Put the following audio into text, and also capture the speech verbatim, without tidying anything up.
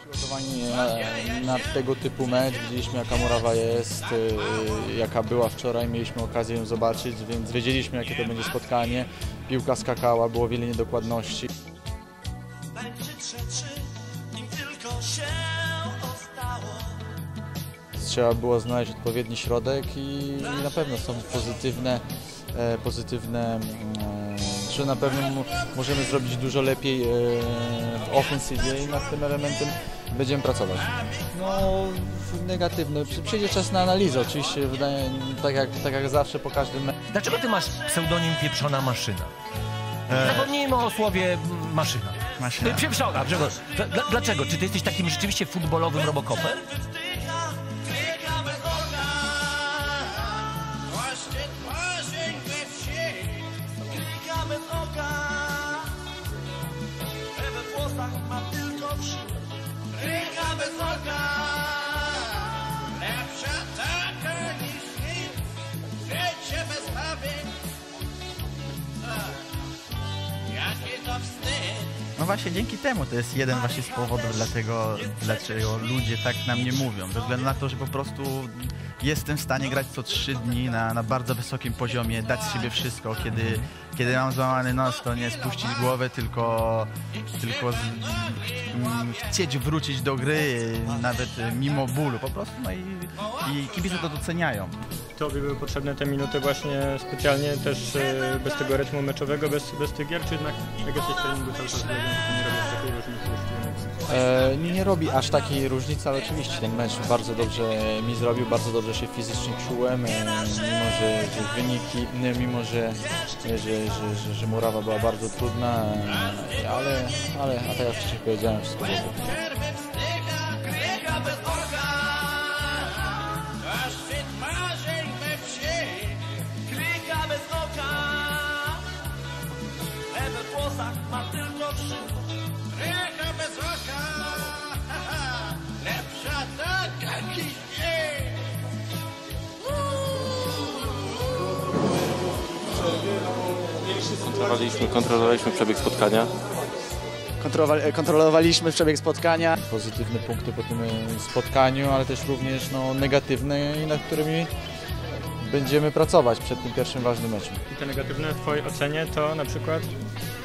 Przygotowani na, na tego typu mecz, widzieliśmy jaka murawa jest, jaka była wczoraj, mieliśmy okazję ją zobaczyć, więc wiedzieliśmy jakie to będzie spotkanie. Piłka skakała, było wiele niedokładności. Trzeba było znaleźć odpowiedni środek i, i na pewno są pozytywne, e, pozytywne e, że na pewno możemy zrobić dużo lepiej e, w ofensywie i nad tym elementem będziemy pracować. No negatywne, przyjdzie czas na analizę, oczywiście wydaje, tak, jak, tak jak zawsze po każdym meczu. Dlaczego ty masz pseudonim Pieprzona Maszyna? Zapomnijmy o słowie maszyna. Maszyna. Pieprzona, dlaczego? Czy ty jesteś takim rzeczywiście futbolowym robokopem? No właśnie dzięki temu to jest jeden właśnie z powodów, dlatego, dlaczego ludzie tak na mnie mówią. Ze względu na to, że po prostu jestem w stanie grać co trzy dni na, na bardzo wysokim poziomie, dać z siebie wszystko. Kiedy, kiedy mam złamany nos, to nie spuścić głowę, tylko, tylko z, m, chcieć wrócić do gry, nawet mimo bólu po prostu. No i, i kibice to doceniają. Tobie były potrzebne te minuty właśnie specjalnie też bez tego rytmu meczowego, bez, bez tych gier, czy jednak jak jesteś w treningu cały czas, to nie robisz takiej różnicy? E, nie robi aż takiej różnicy, ale oczywiście ten mecz bardzo dobrze mi zrobił, bardzo dobrze się fizycznie czułem, e, mimo że, że wyniki, mimo że, że, że, że, że murawa była bardzo trudna, e, ale, ale a tak jak wcześniej powiedziałem, wszystko było dobrze. Ma tylko trzy. Ręka bez oka, lepsza taka niż nie. Kontrolowaliśmy, kontrolowaliśmy przebieg spotkania. Kontrolowaliśmy przebieg spotkania. Pozytywne punkty po tym spotkaniu, ale też również no, negatywne, nad którymi będziemy pracować przed tym pierwszym ważnym meczem. I te negatywne w twojej ocenie to na przykład?